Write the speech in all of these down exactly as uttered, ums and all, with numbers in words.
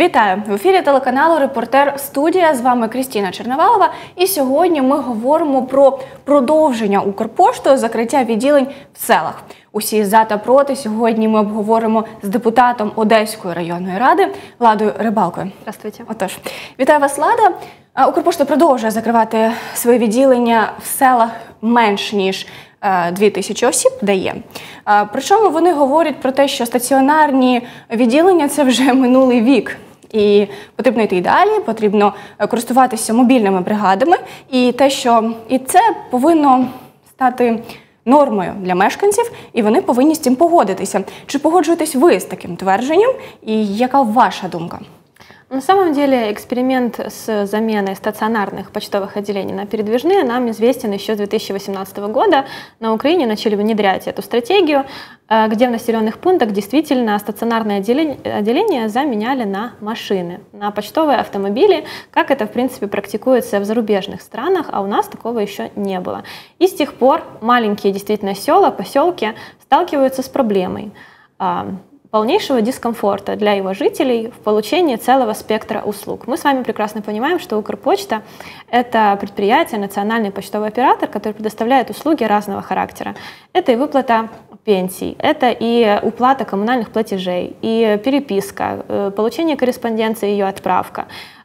Вітаю! В ефірі телеканалу «Репортер Студія». З вами Крістіна Черновалова. І сьогодні ми говоримо про продовження Укрпошти, закриття відділень в селах. Усі за та проти сьогодні ми обговоримо з депутатом Одеської районної ради Ладою Рибалкою. Здравствуйте. Отож, вітаю вас, Лада. Укрпошта продовжує закривати свої відділення в селах менш ніж дві тисячі осіб дає. Причому вони говорять про те, що стаціонарні відділення – це вже минулий вік. І потрібно йти далі, потрібно користуватися мобільними бригадами. І те, що і це повинно стати нормою для мешканців, і вони повинні з цим погодитися. Чи погоджуєтесь ви з таким твердженням? І яка ваша думка? На самом деле эксперимент с заменой стационарных почтовых отделений на передвижные нам известен еще с две тысячи восемнадцатого года. На Украине начали внедрять эту стратегию, где в населенных пунктах действительно стационарные отделения заменяли на машины, на почтовые автомобили, как это в принципе практикуется в зарубежных странах, а у нас такого еще не было. И с тех пор маленькие действительно села, поселки сталкиваются с проблемой полнейшего дискомфорта для его жителей в получении целого спектра услуг. Мы с вами прекрасно понимаем, что Укрпочта – это предприятие, национальный почтовый оператор, который предоставляет услуги разного характера. Это и выплата пенсий, это и уплата коммунальных платежей, и переписка, получение корреспонденции, ее отправка,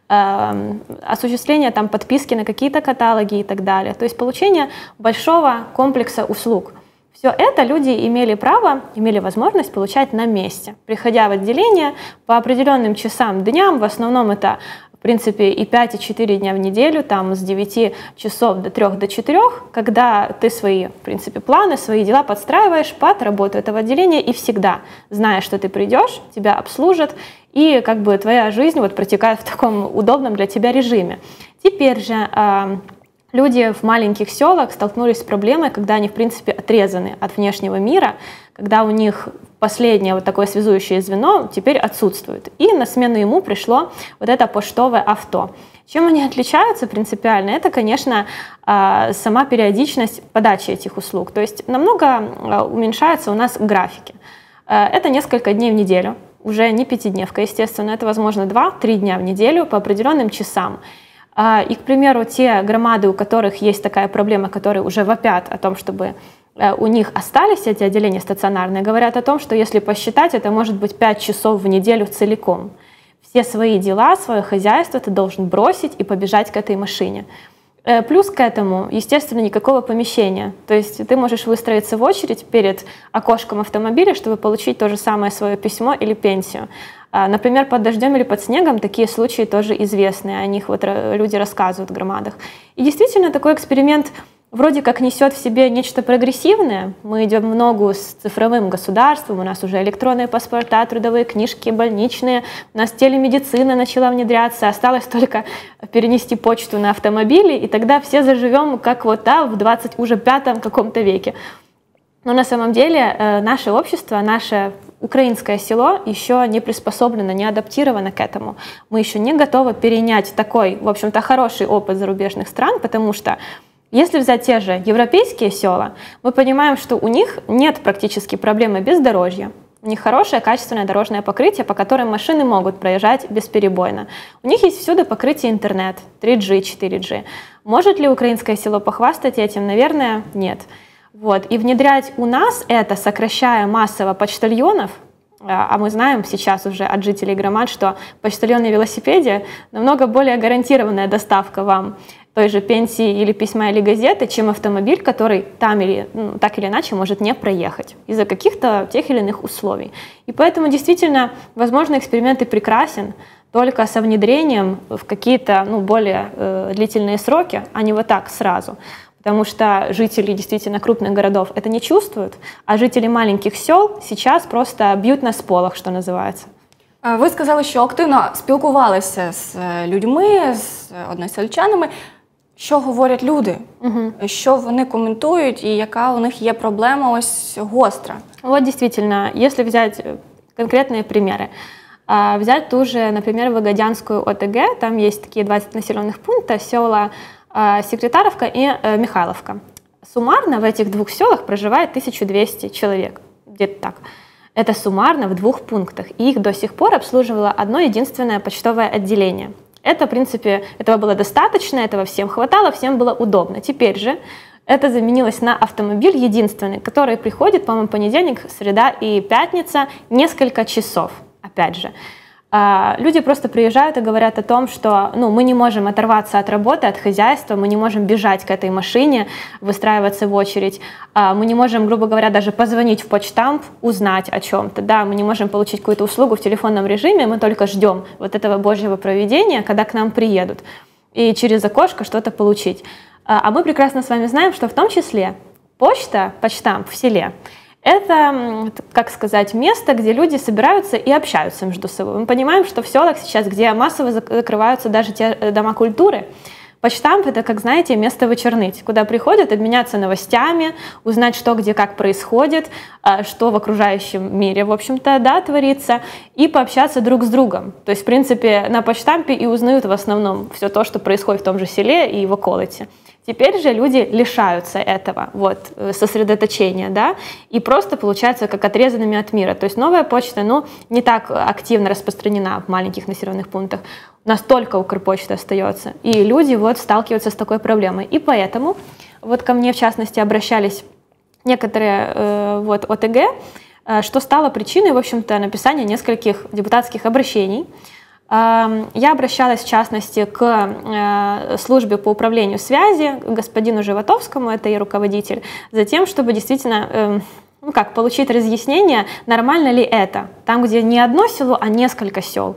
осуществление там подписки на какие-то каталоги и так далее. То есть получение большого комплекса услуг. Все это люди имели право, имели возможность получать на месте, приходя в отделение по определенным часам, дням, в основном это, в принципе, и пять, и четыре дня в неделю, там с девяти часов до трёх, до четырёх, когда ты свои, в принципе, планы, свои дела подстраиваешь под работу этого отделения и всегда, зная, что ты придешь, тебя обслужат, и как бы твоя жизнь вот протекает в таком удобном для тебя режиме. Теперь же люди в маленьких селах столкнулись с проблемой, когда они, в принципе, отрезаны от внешнего мира, когда у них последнее вот такое связующее звено теперь отсутствует. И на смену ему пришло вот это поштовое авто. Чем они отличаются принципиально? Это, конечно, сама периодичность подачи этих услуг. То есть намного уменьшаются у нас графики. Это несколько дней в неделю, уже не пятидневка, естественно, это, возможно, два-три дня в неделю по определенным часам. И, к примеру, те громады, у которых есть такая проблема, которые уже вопят о том, чтобы у них остались эти отделения стационарные, говорят о том, что если посчитать, это может быть пять часов в неделю целиком. Все свои дела, свое хозяйство ты должен бросить и побежать к этой машине. Плюс к этому, естественно, никакого помещения. То есть ты можешь выстроиться в очередь перед окошком автомобиля, чтобы получить то же самое свое письмо или пенсию. Например, под дождем или под снегом такие случаи тоже известны, о них вот люди рассказывают в громадах. И действительно такой эксперимент вроде как несет в себе нечто прогрессивное. Мы идем в ногу с цифровым государством, у нас уже электронные паспорта, трудовые книжки, больничные, у нас телемедицина начала внедряться, осталось только перенести почту на автомобили, и тогда все заживем как вот да, в двадцать уже пятом каком-то веке. Но на самом деле наше общество, наше украинское село еще не приспособлено, не адаптировано к этому. Мы еще не готовы перенять такой, в общем-то, хороший опыт зарубежных стран, потому что если взять те же европейские села, мы понимаем, что у них нет практически проблемы бездорожья. У них хорошее, качественное дорожное покрытие, по которым машины могут проезжать бесперебойно. У них есть всюду покрытие интернет, три джи, четыре джи. Может ли украинское село похвастать этим? Наверное, нет. Вот. И внедрять у нас это, сокращая массово почтальонов, а мы знаем сейчас уже от жителей громад, что почтальон на велосипеде намного более гарантированная доставка вам той же пенсии или письма или газеты, чем автомобиль, который там или ну, так или иначе может не проехать из-за каких-то тех или иных условий. И поэтому действительно, возможно, эксперимент и прекрасен, только со внедрением в какие-то ну, более э, длительные сроки, а не вот так сразу. Потому что жители действительно крупных городов это не чувствуют, а жители маленьких сел сейчас просто бьют на сполох, що називається. Ви сказали, що активно спілкувалися з людьми, з односельчанами. Що говорять люди? Угу. Що вони коментують і яка у них є проблема ось гостра? Вот действительно, если взять конкретные примеры. Взять ту же, например, Вагадянскую ОТГ, там есть такие двадцать населенных пунктов, села Секретаровка и Михайловка. Суммарно в этих двух селах проживает тысяча двести человек, где-то так. Это суммарно в двух пунктах. И их до сих пор обслуживало одно единственное почтовое отделение. Это, в принципе, этого было достаточно, этого всем хватало, всем было удобно. Теперь же это заменилось на автомобиль единственный, который приходит, по-моему, понедельник, среда и пятница, несколько часов, опять же. Люди просто приезжают и говорят о том, что ну, мы не можем оторваться от работы, от хозяйства, мы не можем бежать к этой машине, выстраиваться в очередь, мы не можем, грубо говоря, даже позвонить в почтамп, узнать о чем-то, да, мы не можем получить какую-то услугу в телефонном режиме, мы только ждем вот этого Божьего провидения, когда к нам приедут, и через окошко что-то получить. А мы прекрасно с вами знаем, что в том числе почта, почтамп в селе, это, как сказать, место, где люди собираются и общаются между собой. Мы понимаем, что в селах сейчас, где массово закрываются даже те дома культуры, почтамп — это, как знаете, место вычерныть, куда приходят обменяться новостями, узнать, что где как происходит, что в окружающем мире, в общем-то, да, творится, и пообщаться друг с другом. То есть, в принципе, на почтампе и узнают в основном все то, что происходит в том же селе и в околице. Теперь же люди лишаются этого вот, сосредоточения, да, и просто получаются как отрезанными от мира. То есть новая почта, ну, не так активно распространена в маленьких населенных пунктах, настолько Укрпочта остается, и люди вот сталкиваются с такой проблемой. И поэтому вот ко мне, в частности, обращались некоторые э, вот, О Тэ Гэ, э, что стало причиной, в общем-то, написания нескольких депутатских обращений. Я обращалась, в частности, к службе по управлению связи, к господину Животовскому, это и руководитель, за тем, чтобы действительно ну как, получить разъяснение, нормально ли это. Там, где не одно село, а несколько сел,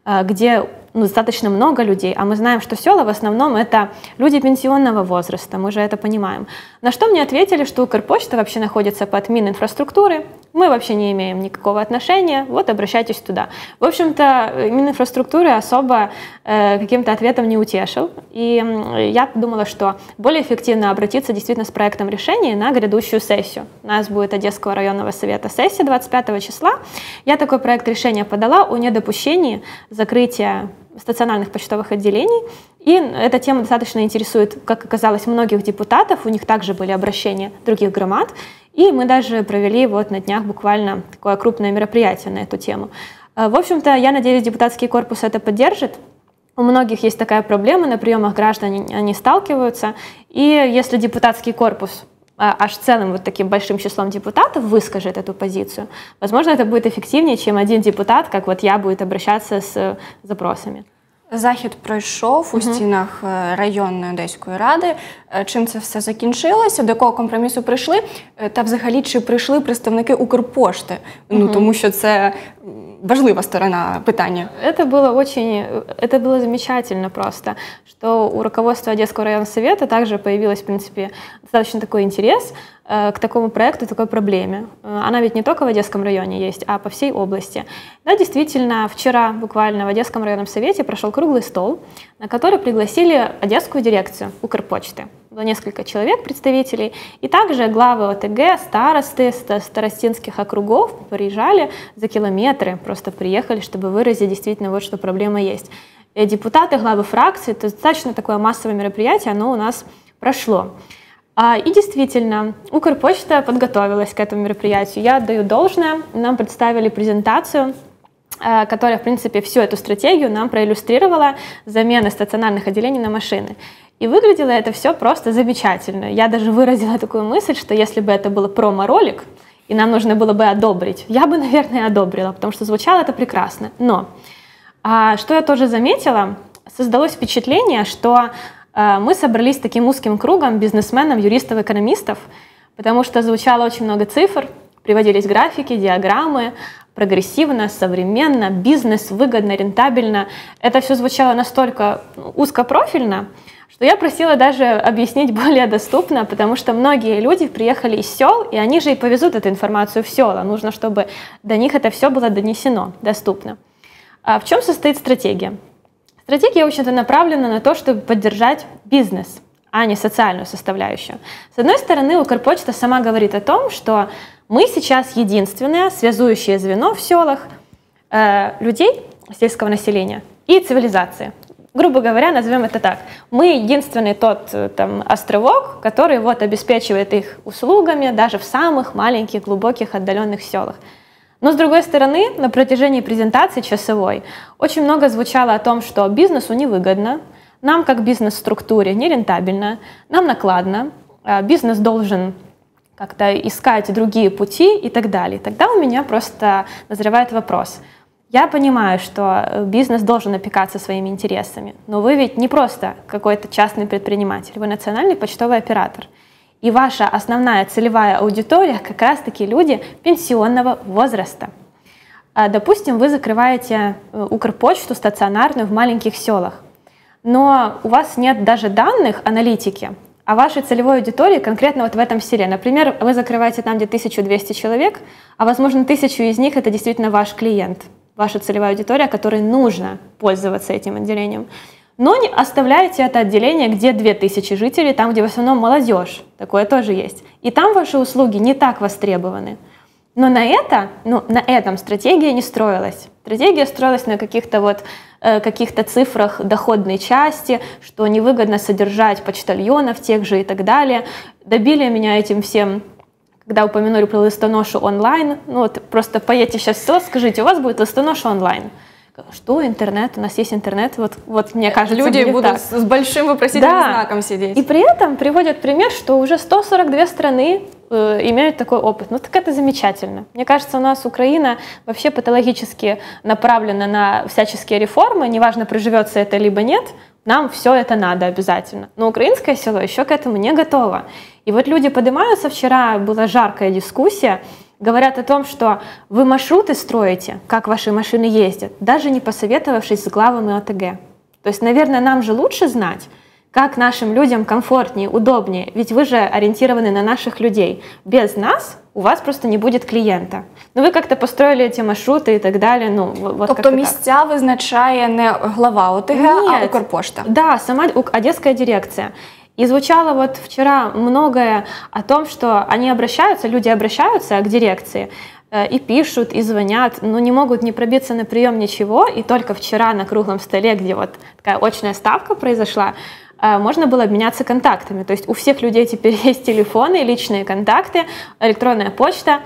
где ну, достаточно много людей, а мы знаем, что села в основном это люди пенсионного возраста, мы же это понимаем. На что мне ответили, что Укрпочта вообще находится под Мининфраструктуры, мы вообще не имеем никакого отношения, вот обращайтесь туда. В общем-то, Мининфраструктуры особо э, каким-то ответом не утешил, и я думала, что более эффективно обратиться действительно с проектом решения на грядущую сессию. У нас будет Одесского районного совета сессия двадцать пятого числа. Я такой проект решения подала о недопущении закрытия стационарных почтовых отделений, и эта тема достаточно интересует, как оказалось, многих депутатов, у них также были обращения других громад, и мы даже провели вот на днях буквально такое крупное мероприятие на эту тему. В общем-то, я надеюсь, депутатский корпус это поддержит. У многих есть такая проблема, на приемах граждан они сталкиваются, и если депутатский корпус аж целым вот таким большим числом депутатов выскажет эту позицию, возможно, это будет эффективнее, чем один депутат, как вот я, будет обращаться з запросами. Захід пройшов у стінах районної Одеської ради. Чим це все закінчилося? До якого компромісу прийшли? Та взагалі, чи прийшли представники Укрпошти? Ну, тому що це важлива сторона питання. Это было очень, это было замечательно просто, что у руководства Одесского районного совета также появилось, в принципе, достаточно такой интерес э, к такому проекту, такой проблеме. Она ведь не только в Одесском районе есть, а по всей области. Да, действительно, вчера буквально в Одесском районном совете прошел круглый стол, на который пригласили Одесскую дирекцию Укрпочты. Было несколько человек, представителей, и также главы О Тэ Гэ, старосты старостинских округов приезжали за километры, просто приехали, чтобы выразить действительно вот, что проблема есть. И депутаты, главы фракций, это достаточно такое массовое мероприятие, оно у нас прошло. И действительно, Укрпочта подготовилась к этому мероприятию. Я отдаю должное, нам представили презентацию, которая, в принципе, всю эту стратегию нам проиллюстрировала, замены стационарных отделений на машины. И выглядело это все просто замечательно. Я даже выразила такую мысль, что если бы это был промо-ролик, и нам нужно было бы одобрить, я бы, наверное, одобрила, потому что звучало это прекрасно. Но а, что я тоже заметила, создалось впечатление, что а, мы собрались таким узким кругом бизнесменов, юристов, экономистов, потому что звучало очень много цифр, приводились графики, диаграммы, прогрессивно, современно, бизнес, выгодно, рентабельно. Это все звучало настолько узкопрофильно, что я просила даже объяснить более доступно, потому что многие люди приехали из сел, и они же и повезут эту информацию в села. Нужно, чтобы до них это все было донесено, доступно. А в чем состоит стратегия? Стратегия, в общем-то, направлена на то, чтобы поддержать бизнес, а не социальную составляющую. С одной стороны, Укрпочта сама говорит о том, что мы сейчас единственное связующее звено в селах э, людей, сельского населения и цивилизации. Грубо говоря, назовем это так. Мы единственный тот там, островок, который вот, обеспечивает их услугами даже в самых маленьких, глубоких, отдаленных селах. Но, с другой стороны, на протяжении презентации часовой очень много звучало о том, что бизнесу невыгодно, нам как бизнес-структуре нерентабельно, нам накладно, бизнес должен как-то искать другие пути и так далее. Тогда у меня просто назревает вопрос. Я понимаю, что бизнес должен опекаться своими интересами, но вы ведь не просто какой-то частный предприниматель, вы национальный почтовый оператор. И ваша основная целевая аудитория как раз-таки люди пенсионного возраста. Допустим, вы закрываете Укрпочту стационарную в маленьких селах, но у вас нет даже данных аналитики о вашей целевой аудитории конкретно вот в этом селе. Например, вы закрываете там, где тысяча двести человек, а возможно, тысячу из них это действительно ваш клиент, ваша целевая аудитория, которой нужно пользоваться этим отделением. Но не оставляете это отделение, где две тысячи жителей, там, где в основном молодежь, такое тоже есть. И там ваши услуги не так востребованы. Но на это, ну, на этом стратегия не строилась. Стратегия строилась на каких-то вот, э, каких-то цифрах доходной части, что невыгодно содержать почтальонов тех же и так далее. Добили меня этим всем, когда упомянули про листоношу онлайн. Ну вот просто поедете сейчас в село, скажите, у вас будет листоноша онлайн. Что интернет? У нас есть интернет. Вот, вот мне кажется, люди будут так. с большим вопросительным да. знаком сидеть. И при этом приводят пример, что уже сто сорок две страны э, имеют такой опыт. Ну так это замечательно. Мне кажется, у нас Украина вообще патологически направлена на всяческие реформы. Неважно, приживется это либо нет, нам все это надо обязательно. Но украинское село еще к этому не готово. И вот люди поднимаются, вчера была жаркая дискуссия, говорят о том, что вы маршруты строите, как ваши машины ездят, даже не посоветовавшись с главами ОТГ. То есть, наверное, нам же лучше знать, как нашим людям комфортнее, удобнее, ведь вы же ориентированы на наших людей. Без нас у вас просто не будет клиента. Ну ви як-то построили эти маршрути і так далі. Ну, вот тобто місця так. визначає не глава ОТГ, Нет. а Укрпошта? Да, сама Одесская дирекция. И звучало вот вчера многое о том, что они обращаются, люди обращаются к дирекции э, и пишут, и звонят, но не могут не пробиться на прием ничего. И только вчера на круглом столе, где вот такая очная ставка произошла, э, можно было обменяться контактами. То есть у всех людей теперь есть телефоны, личные контакты, электронная почта.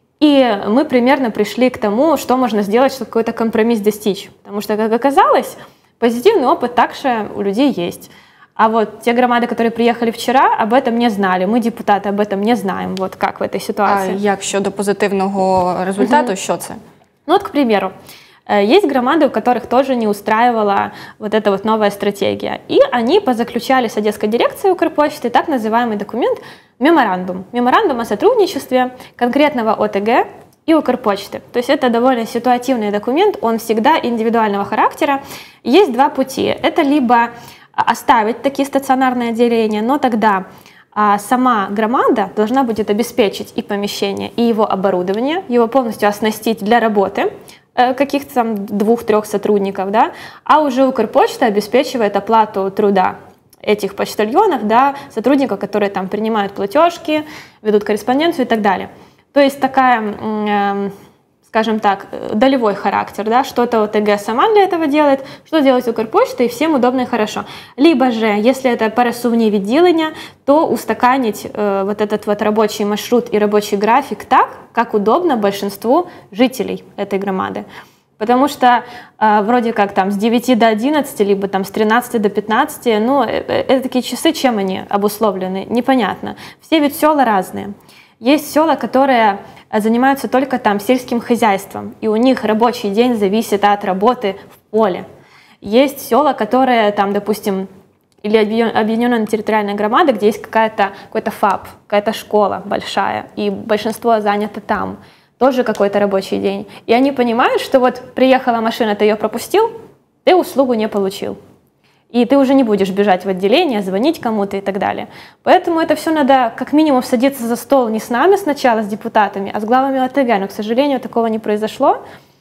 И мы примерно пришли к тому, что можно сделать, чтобы какой-то компромисс достичь. Потому что, как оказалось, позитивный опыт также у людей есть. А вот те громады, которые приехали вчера, об этом не знали. Мы, депутаты, об этом не знаем. Вот как в этой ситуации. А як щодо позитивного результату, угу. что це? Ну вот, к примеру, есть громады, у которых тоже не устраивала вот эта вот новая стратегия. И они позаключали с Одесской дирекцией Укрпочты так называемый документ «Меморандум». Меморандум о сотрудничестве конкретного ОТГ и Укрпочты. То есть это довольно ситуативный документ, он всегда индивидуального характера. Есть два пути. Это либо оставить такие стационарные отделения, но тогда а, сама громада должна будет обеспечить и помещение, и его оборудование, его полностью оснастить для работы э, каких-то там двух-трех сотрудников, да, а уже Укрпочта обеспечивает оплату труда этих почтальонов, да, сотрудников, которые там принимают платежки, ведут корреспонденцию и так далее. То есть такая, э, скажем так, долевой характер, да, что-то ОТГ сама для этого делает, что делает Укрпочта, и всем удобно и хорошо. Либо же, если это пересувні відділення, то устаканить э, вот этот вот рабочий маршрут и рабочий график так, как удобно большинству жителей этой громады. Потому что э, вроде как там с девяти до одиннадцати, либо там с тринадцати до пятнадцати, ну, э, это такие часы, чем они обусловлены, непонятно. Все ведь села разные. Есть села, которые занимаются только там сельским хозяйством, и у них рабочий день зависит от работы в поле. Есть села, которые там, допустим, или объединенная территориальная громада, где есть какая-то, какой-то ФАП, какая-то школа большая, и большинство занято там. Тоже какой-то рабочий день. И они понимают, что вот приехала машина, ты ее пропустил, ты услугу не получил. И ты уже не будешь бежать в отделение, звонить кому-то и так далее. Поэтому это все надо как минимум садиться за стол не с нами сначала, с депутатами, а с главами ОТГ. Но, к сожалению, такого не произошло.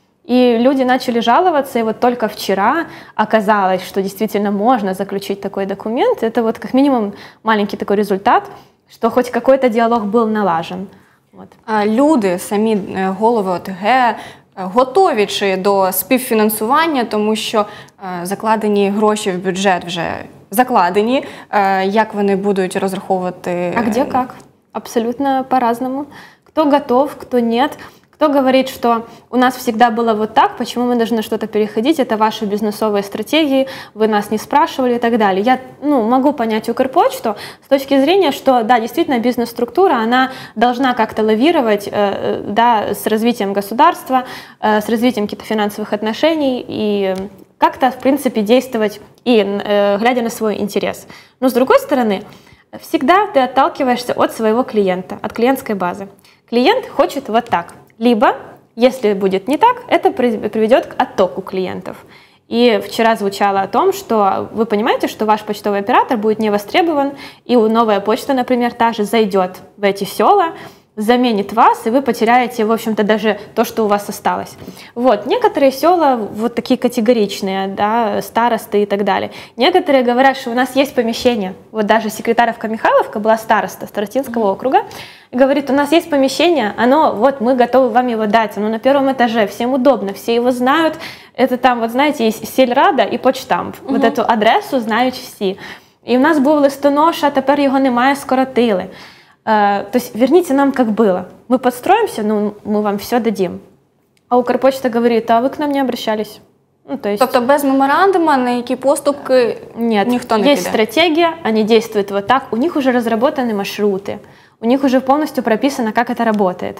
И люди начали жаловаться, и вот только вчера оказалось, что действительно можно заключить такой документ. Это вот как минимум маленький такой результат, что хоть какой-то диалог был налажен. Вот. А люди, самі голови ОТГ, готові чи до співфінансування, тому що е, закладені гроші в бюджет вже закладені, е, як вони будуть розраховувати? А где как? Абсолютно по-разному. Кто готов, кто нет. Кто говорит, что у нас всегда было вот так, почему мы должны что-то переходить, это ваши бизнесовые стратегии, вы нас не спрашивали и так далее. Я ну, могу понять Укрпочту с точки зрения, что да, действительно бизнес-структура, она должна как-то лавировать э, да, с развитием государства, э, с развитием каких-то финансовых отношений и как-то, в принципе, действовать и э, глядя на свой интерес. Но с другой стороны, всегда ты отталкиваешься от своего клиента, от клиентской базы. Клиент хочет вот так. Либо, если будет не так, это приведет к оттоку клиентов. И вчера звучало о том, что вы понимаете, что ваш почтовый оператор будет не востребован, и новая почта, например, та же зайдет в эти села, заменит вас, и вы потеряете, в общем-то, даже то, что у вас осталось. Вот. Некоторые села вот такие категоричные, да, старосты и так далее. Некоторые говорят, что у нас есть помещение. Вот даже секретаревка Михайловка была староста Старостинского округа. Говорит, у нас есть помещение, оно, вот мы готовы вам его дать, оно на первом этаже, всем удобно, все его знают. Это там, вот знаете, есть сільрада і почтамп. Угу. Вот эту адресу знають всі. І в нас був листоноша, тепер його немає, скоротили. Uh, то есть верните нам, как было. Мы подстроимся, ну, мы вам все дадим. А Укрпочта говорит, а вы к нам не обращались. Ну, то есть... Тобто без меморандума на які поступки Нет, никто не есть піде. Стратегия, они действуют вот так, у них уже разработаны маршруты, у них уже полностью прописано, как это работает.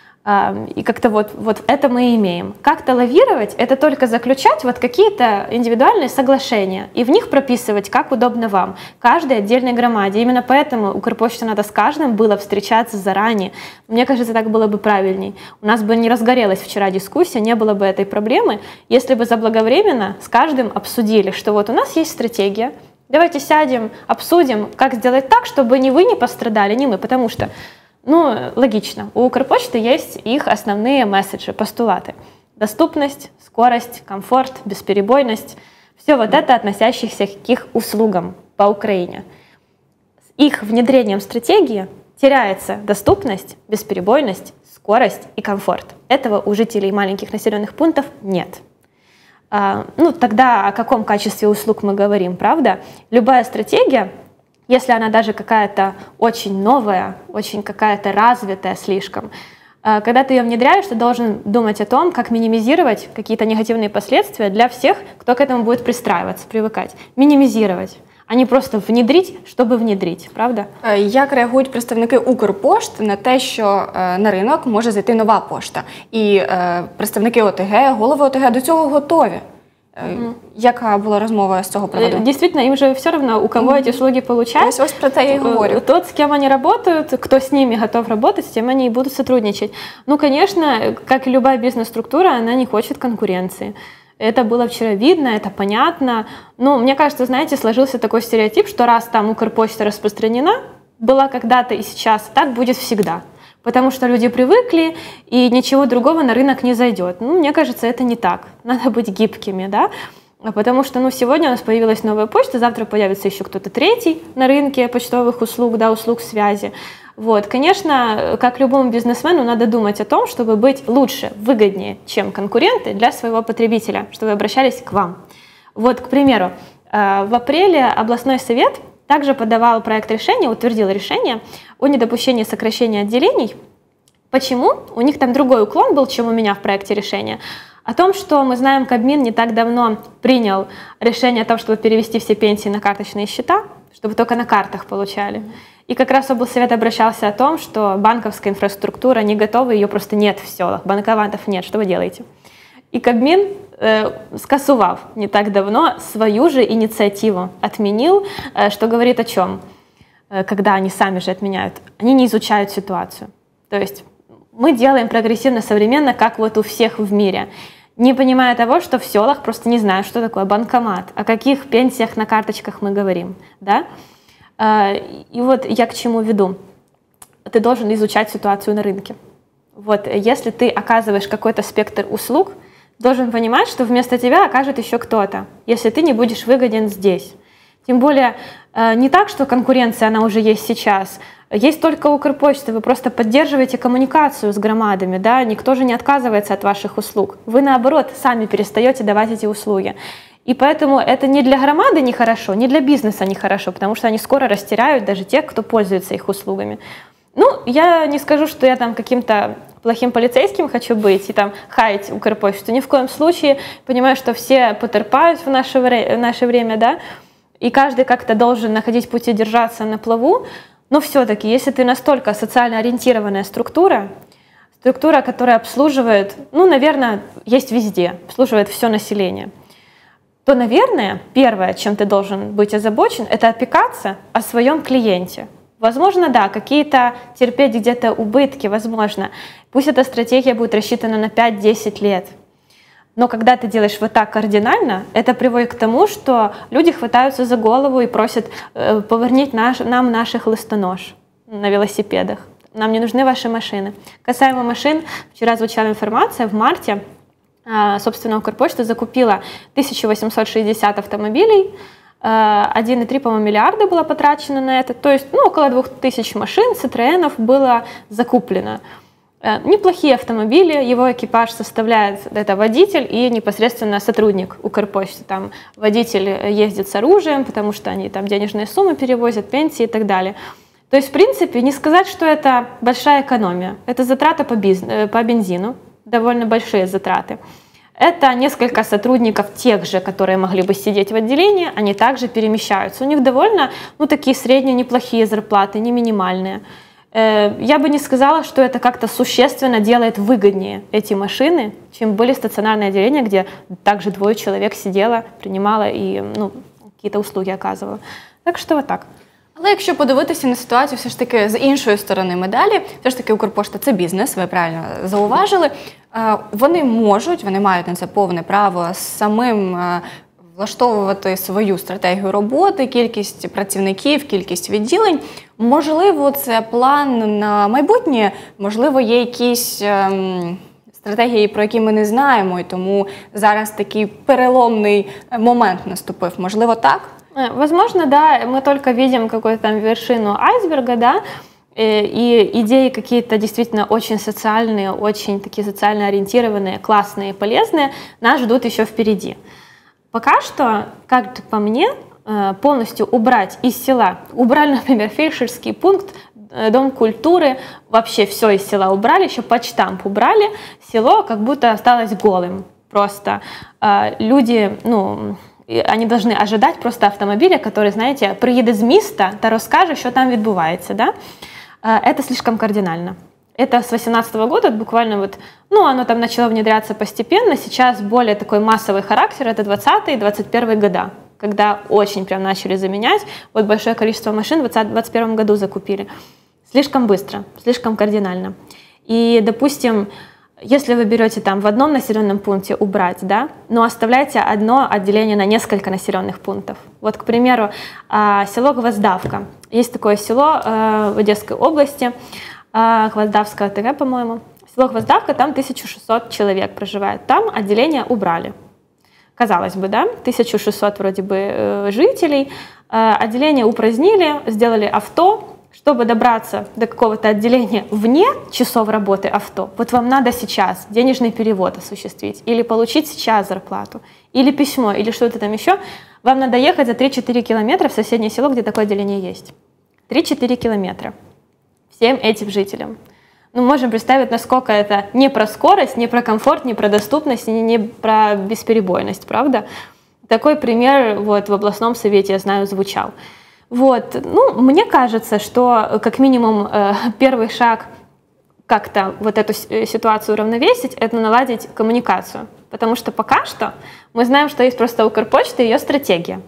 И как-то вот, вот это мы и имеем. Как-то лавировать — это только заключать вот какие-то индивидуальные соглашения и в них прописывать, как удобно вам, каждой отдельной громаде. Именно поэтому Укрпочте надо с каждым было встречаться заранее. Мне кажется, так было бы правильней. У нас бы не разгорелась вчера дискуссия, не было бы этой проблемы, если бы заблаговременно с каждым обсудили, что вот у нас есть стратегия, давайте сядем, обсудим, как сделать так, чтобы ни вы не пострадали, ни мы, потому что ну, логично. У Укрпочты есть их основные месседжи, постулаты. Доступность, скорость, комфорт, бесперебойность. Все вот это относящихся к их услугам по Украине. С их внедрением стратегии теряется доступность, бесперебойность, скорость и комфорт. Этого у жителей маленьких населенных пунктов нет. А, ну, тогда о каком качестве услуг мы говорим, правда? Любая стратегия, если она даже какая-то очень новая, очень какая-то развитая слишком, когда ты ее внедряешь, ты должен думать о том, как минимизировать какие-то негативные последствия для всех, кто к этому будет пристраиваться, привыкать. Минимизировать, а не просто внедрить, чтобы внедрить, правда? Як реагують представники Укрпошти на те, що на ринок може зайти нова пошта? І представники ОТГ, голови ОТГ до цього готові? Mm-hmm. Яка була розмова з цього приводу? Действительно, им же все равно, у кого mm-hmm. эти услуги получать. Ось, ось про це я и говорю. Тот, с кем они работают, кто с ними готов работать, с тем они и будут сотрудничать. Ну, конечно, как и любая бизнес-структура, она не хочет конкуренции. Это было вчера видно, это понятно. Но мне кажется, знаете, сложился такой стереотип, что раз там Укрпочта распространена, была когда-то и сейчас, так будет всегда. Потому что люди привыкли, и ничего другого на рынок не зайдет. Ну, мне кажется, это не так. Надо быть гибкими, да? Потому что ну, сегодня у нас появилась новая почта, завтра появится еще кто-то третий на рынке почтовых услуг, да, услуг связи. Вот. Конечно, как любому бизнесмену, надо думать о том, чтобы быть лучше, выгоднее, чем конкуренты для своего потребителя, чтобы обращались к вам. Вот, к примеру, в апреле областной совет также подавал проект решения, утвердил решение о недопущении сокращения отделений. Почему? У них там другой уклон был, чем у меня в проекте решения. О том, что мы знаем, Кабмин не так давно принял решение о том, чтобы перевести все пенсии на карточные счета, чтобы только на картах получали. И как раз облсовет обращался о том, что банковская инфраструктура не готова, ее просто нет в селах, банкоматов нет, что вы делаете? И Кабмин, э, скасував не так давно, свою же инициативу отменил, э, что говорит о чем? Э, когда они сами же отменяют, они не изучают ситуацию. То есть мы делаем прогрессивно, современно, как вот у всех в мире, не понимая того, что в селах просто не знают, что такое банкомат, о каких пенсиях на карточках мы говорим. Да? Э, и вот я к чему веду. Ты должен изучать ситуацию на рынке. Вот, если ты оказываешь какой-то спектр услуг, должен понимать, что вместо тебя окажет еще кто-то, если ты не будешь выгоден здесь. Тем более не так, что конкуренция, она уже есть сейчас. Есть только Укрпочта, вы просто поддерживаете коммуникацию с громадами, да? Никто же не отказывается от ваших услуг. Вы, наоборот, сами перестаете давать эти услуги. И поэтому это не для громады нехорошо, не для бизнеса нехорошо, потому что они скоро растеряют даже тех, кто пользуется их услугами. Ну, я не скажу, что я там каким-то плохим полицейским хочу быть и там хаять Укрпочту. Ни в коем случае. Понимаю, что все потерпают в наше, вре- в наше время, да, и каждый как-то должен находить пути держаться на плаву. Но все-таки, если ты настолько социально ориентированная структура, структура, которая обслуживает, ну, наверное, есть везде, обслуживает все население, то, наверное, первое, чем ты должен быть озабочен, это опекаться о своем клиенте. Возможно, да, какие-то терпеть где-то убытки, возможно. Пусть эта стратегия будет рассчитана на пять-десять лет. Но когда ты делаешь вот так кардинально, это приводит к тому, что люди хватаются за голову и просят э, повернуть наш, нам наши хлыстонож на велосипедах. Нам не нужны ваши машины. Касаемо машин, вчера звучала информация, в марте, э, собственно, Укрпочта закупила тысячу восемьсот шестьдесят автомобилей, э, один и три, по-моему, миллиарда было потрачено на это, то есть ну, около двух тысяч машин, Citroёnов было закуплено. Неплохие автомобили, его экипаж составляет это водитель и непосредственно сотрудник Укрпочты. Там водитель ездит с оружием, потому что они там денежные суммы перевозят, пенсии и так далее. То есть, в принципе, не сказать, что это большая экономия. Это затраты по, биз... по бензину, довольно большие затраты. Это несколько сотрудников тех же, которые могли бы сидеть в отделении, они также перемещаются. У них довольно, ну, такие средние, неплохие зарплаты, не минимальные. Я бы не сказала, что это как-то существенно делает выгоднее эти машины, чем были стационарные отделения, где также двое человек сидело, принимало і ну, якісь услуги оказувало. Так що отак. Але якщо подивитися на ситуацію все ж таки з іншої сторони медалі, все ж таки Укрпошта – це бізнес, ви правильно зауважили. Вони можуть, вони мають на це повне право самим влаштовувати свою стратегію роботи, кількість працівників, кількість відділень. Можливо, це план на майбутнє, можливо, є якісь ем, стратегії, про які ми не знаємо, і тому зараз такий переломний момент наступив. Можливо, так? Возможно, да, мы только видим какую-то там вершину айсберга, да, и идеи какие-то действительно очень социальные, очень такие социально ориентированные, классные, полезные нас ждут еще впереди. Пока что, как по мне, полностью убрать из села, убрали, например, фельдшерский пункт, дом культуры, вообще все из села убрали, еще почтамп убрали, село как будто осталось голым. Просто люди, ну, они должны ожидать просто автомобиля, который, знаете, приїде з міста та розкаже, що там відбувається, да? Это слишком кардинально. Это с две тысячи восемнадцатого года, буквально вот, ну, оно там начало внедряться постепенно, сейчас более такой массовый характер, это двадцатый и двадцать первый года, когда очень прям начали заменять, вот большое количество машин в двадцать первом году закупили. Слишком быстро, слишком кардинально. И, допустим, если вы берете там в одном населенном пункте убрать, да, но оставляйте одно отделение на несколько населенных пунктов. Вот, к примеру, село Гвоздавка. Есть такое село в Одесской области, Гвоздавская ТГ, по-моему. Село Гвоздавка, там тысяча шестьсот человек проживает. Там отделение убрали. Казалось бы, да, тысяча шестьсот вроде бы жителей. Отделение упразднили, сделали авто. Чтобы добраться до какого-то отделения вне часов работы авто, вот вам надо сейчас денежный перевод осуществить, или получить сейчас зарплату, или письмо, или что-то там еще, вам надо ехать за три-четыре километра в соседнее село, где такое отделение есть. три-четыре километра. Всем этим жителям. Ну, можем представить, насколько это не про скорость, не про комфорт, не про доступность, не, не про бесперебойность, правда? Такой пример вот в областном совете, я знаю, звучал. Вот, ну, мне кажется, что как минимум э, первый шаг как-то вот эту ситуацию уравновесить, это наладить коммуникацию. Потому что пока что мы знаем, что есть просто Укрпочта и ее стратегия.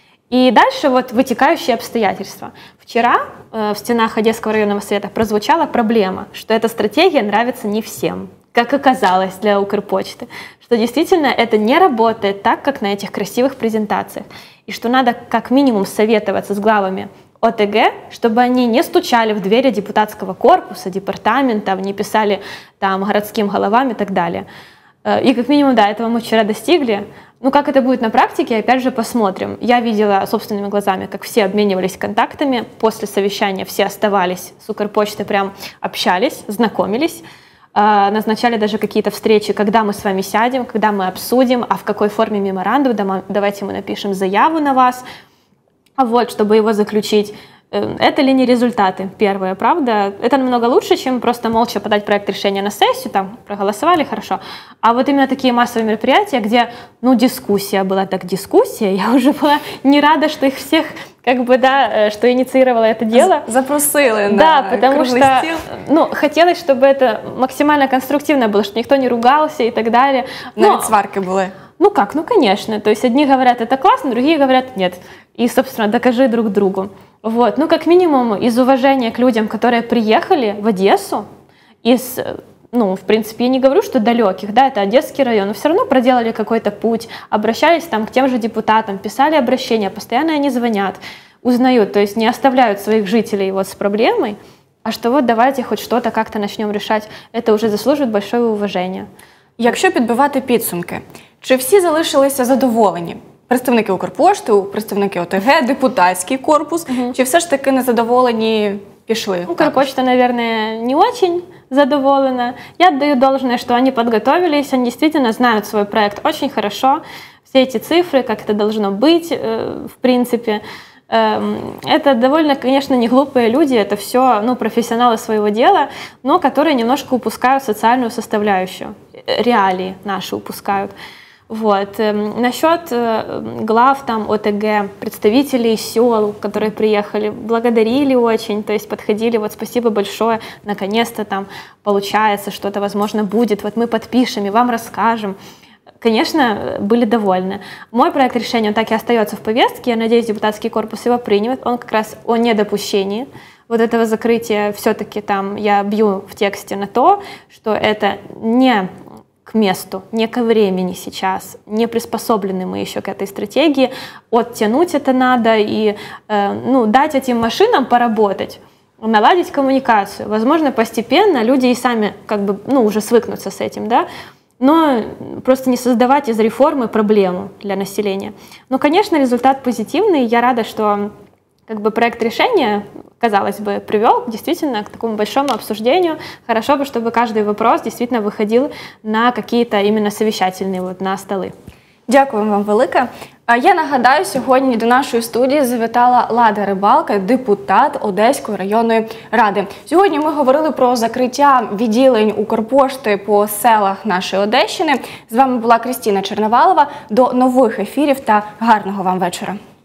И дальше вот вытекающие обстоятельства. Вчера э, в стенах Одесского районного совета прозвучала проблема, что эта стратегия нравится не всем, как оказалось для Укрпочты, что действительно это не работает так, как на этих красивых презентациях, и что надо как минимум советоваться с главами ОТГ, чтобы они не стучали в двери депутатского корпуса, департаментов, не писали там городским головам и так далее. И как минимум, да, этого мы вчера достигли. Ну, как это будет на практике, опять же, посмотрим. Я видела собственными глазами, как все обменивались контактами, после совещания все оставались с Укрпочтой, прям общались, знакомились, назначали даже какие-то встречи, когда мы с вами сядем, когда мы обсудим, а в какой форме меморандум, давайте мы напишем заяву на вас, вот, чтобы его заключить. Это ли не результаты? Первое, правда? Это намного лучше, чем просто молча подать проект решения на сессию, там проголосовали, хорошо. А вот именно такие массовые мероприятия, где, ну, дискуссия была, так дискуссия, я уже была не рада, что их всех, как бы, да, что инициировала это дело. Запросили на Да, потому что, стил. ну, хотелось, чтобы это максимально конструктивно было, чтобы никто не ругался и так далее. Но, Навіть сварки були. ну как, ну конечно, то есть одни говорят, это классно, другие говорят, нет. И, собственно, докажи друг другу. Вот. Ну, как минимум, из уважения к людям, которые приехали в Одессу, из, ну, в принципе, я не говорю, что далеких, да, это Одесский район, но все равно проделали какой-то путь, обращались там к тем же депутатам, писали обращения, постоянно они звонят, узнают, то есть не оставляют своих жителей вот с проблемой, а что вот давайте хоть что-то как-то начнем решать, это уже заслуживает большого уважения. Якщо підбивати підсумки, чи всі залишилися задоволені? Представники Укрпошти, представники ОТГ, депутатський корпус, угу. Чи все ж таки незадоволені пішли? Укрпочта, наверное, не очень задоволена. Я отдаю должное, что они подготовились, они действительно знают свой проект очень хорошо. Все эти цифры, как это должно быть, в принципе. Это довольно, конечно, не глупые люди, это все, ну, профессионалы своего дела, но которые немножко упускают социальную составляющую, реалии наши упускают. Вот. Насчет глав там ОТГ, представителей сел, которые приехали, благодарили очень, то есть подходили, вот спасибо большое, наконец-то там получается, что-то возможно будет, вот мы подпишем и вам расскажем. Конечно, были довольны. Мой проект решения, он так и остается в повестке, я надеюсь, депутатский корпус его примет, он как раз о недопущении вот этого закрытия, все-таки там я бью в тексте на то, что это не к месту, не ко времени сейчас, не приспособлены мы еще к этой стратегии, оттянуть это надо и э, ну, дать этим машинам поработать, наладить коммуникацию. Возможно, постепенно люди и сами как бы, ну, уже свыкнутся с этим, да, но просто не создавать из реформы проблему для населения. Но, конечно, результат позитивный, я рада, что как бы проект решения, казалось бы, привел действительно к такому большому обсуждению. Хорошо бы, чтобы каждый вопрос действительно выходил на какие-то именно совещательные вот, на столы. Дякую вам велике. Я нагадаю, сьогодні до нашої студії завітала Лада Рибалка, депутат Одеської районної ради. Сьогодні ми говорили про закриття відділень Укрпошти по селах нашої Одещини. З вами була Крістіна Черновалова. До нових ефірів та гарного вам вечора.